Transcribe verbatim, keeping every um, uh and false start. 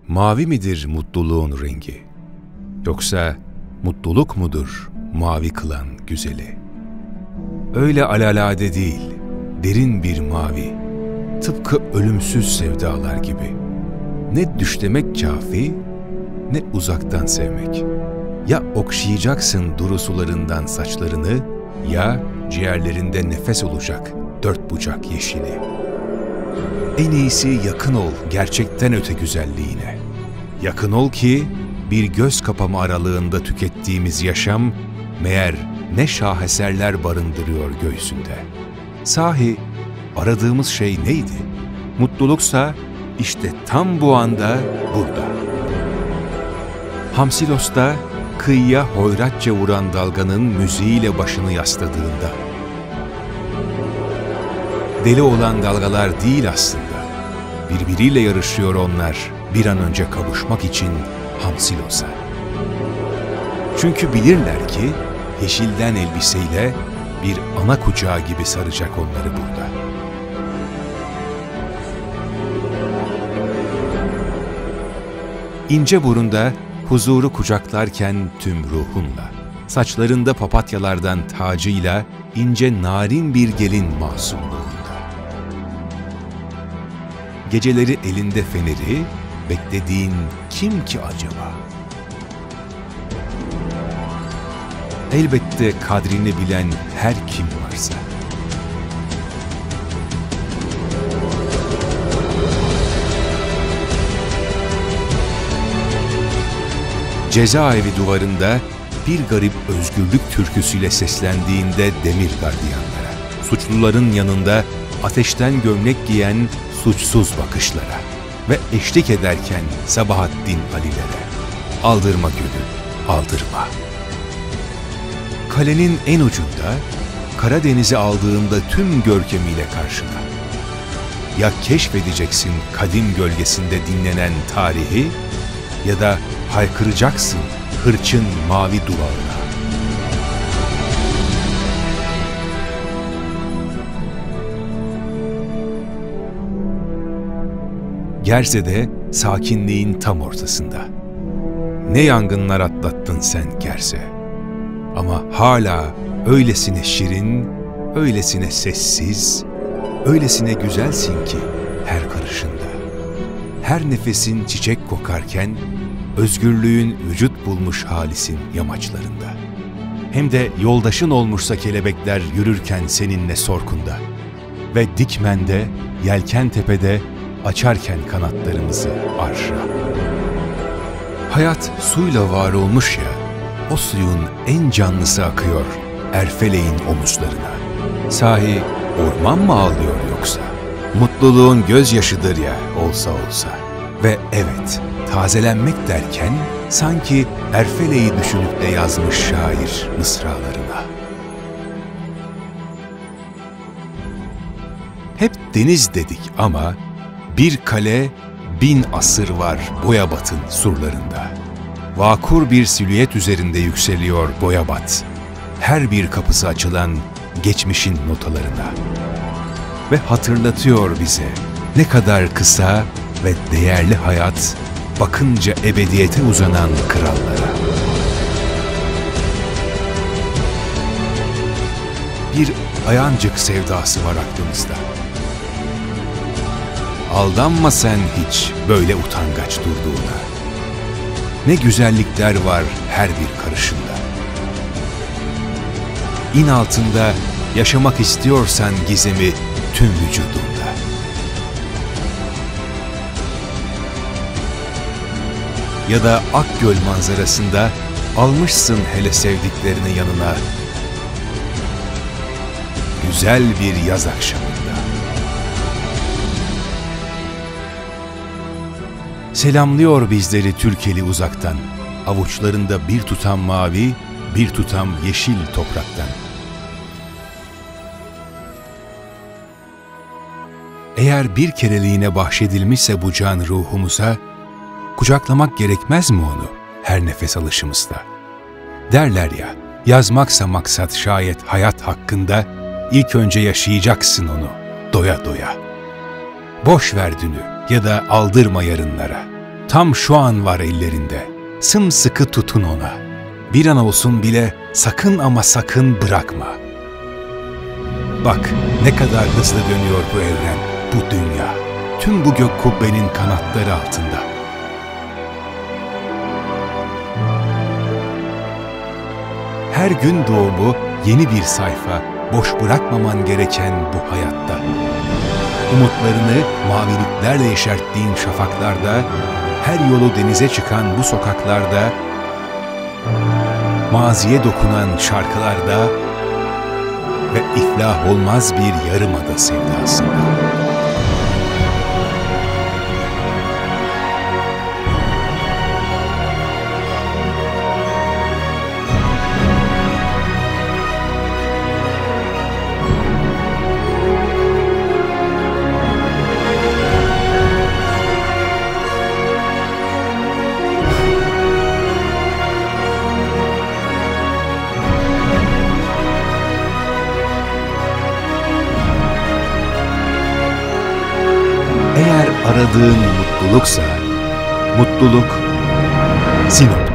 mavi midir mutluluğun rengi? Yoksa mutluluk mudur mavi kılan güzeli? Öyle alelade değil, derin bir mavi, tıpkı ölümsüz sevdalar gibi. Ne düşlemek kafi, ne uzaktan sevmek. Ya okşayacaksın duru sularından saçlarını, ya ciğerlerinde nefes olacak dört bucak yeşili. En iyisi yakın ol gerçekten öte güzelliğine. Yakın ol ki bir göz kapama aralığında tükettiğimiz yaşam meğer ne şaheserler barındırıyor göğsünde. Sahi aradığımız şey neydi? Mutluluksa işte tam bu anda burada. Hamsilos'ta kıyıya hoyratça vuran dalganın müziğiyle başını yasladığında. Deli olan dalgalar değil aslında. Birbiriyle yarışıyor onlar bir an önce kavuşmak için Hamsilos'a. Çünkü bilirler ki yeşilden elbiseyle bir ana kucağı gibi saracak onları burada. İnceburun'da huzuru kucaklarken tüm ruhunla, saçlarında papatyalardan tacıyla ince narin bir gelin masumluğunda. Geceleri elinde feneri, beklediğin kim ki acaba? Elbette kadrini bilen her kim varsa. Cezaevi duvarında bir garip özgürlük türküsüyle seslendiğinde demir gardiyanlara, suçluların yanında ateşten gömlek giyen suçsuz bakışlara ve eşlik ederken Sabahattin Ali'lere, aldırma gülüm, aldırma. Kalenin en ucunda, Karadeniz'i aldığında tüm görkemiyle karşına. Ya keşfedeceksin kadim gölgesinde dinlenen tarihi, ya da haykıracaksın hırçın mavi duvağına. Gerze'de sakinliğin tam ortasında. Ne yangınlar atlattın sen Gerze. Ama hala öylesine şirin, öylesine sessiz, öylesine güzelsin ki her karışında. Her nefesin çiçek kokarken, özgürlüğün vücut bulmuş halisin yamaçlarında. Hem de yoldaşın olmuşsa kelebekler yürürken seninle sorkunda. Ve Dikmen'de, Yelkentepe'de açarken kanatlarımızı arşa. Hayat suyla var olmuş ya, o suyun en canlısı akıyor Erfeleğin omuzlarına. Sahi orman mı ağlıyor yoksa? Mutluluğun gözyaşıdır ya olsa olsa. Ve evet, tazelenmek derken sanki Erfeleği düşünüp de yazmış şair mısralarına. Hep deniz dedik ama bir kale bin asır var Boyabat'ın surlarında. Vakur bir silüet üzerinde yükseliyor Boyabat. Her bir kapısı açılan geçmişin notalarına. Ve hatırlatıyor bize ne kadar kısa ve değerli hayat bakınca ebediyete uzanan krallara. Bir ayancık sevdası var aklımızda. Aldanma sen hiç böyle utangaç durduğuna. Ne güzellikler var her bir karışında. İn altında yaşamak istiyorsan gizemi tüm vücudunda. Ya da Akgöl manzarasında almışsın hele sevdiklerini yanına. Güzel bir yaz akşamında. Selamlıyor bizleri Türkeli uzaktan, avuçlarında bir tutam mavi, bir tutam yeşil topraktan. Eğer bir kereliğine bahşedilmişse bu can ruhumuza, kucaklamak gerekmez mi onu her nefes alışımızda? Derler ya, yazmaksa maksat şayet hayat hakkında, ilk önce yaşayacaksın onu doya doya. Boş ver dünü ya da aldırma yarınlara. tam şu an var ellerinde. Sımsıkı tutun ona. Bir an olsun bile sakın ama sakın bırakma. Bak ne kadar hızlı dönüyor bu evren, bu dünya. Tüm bu gök kubbenin kanatları altında. Her gün doğumu yeni bir sayfa, boş bırakmaman gereken bu hayatta. Umutlarını maviliklerle yeşerttiğin şafaklarda, her yolu denize çıkan bu sokaklarda, maziye dokunan şarkılarda ve iflah olmaz bir yarımada sevdasında. Eğer aradığın mutluluksa, mutluluk Sinop.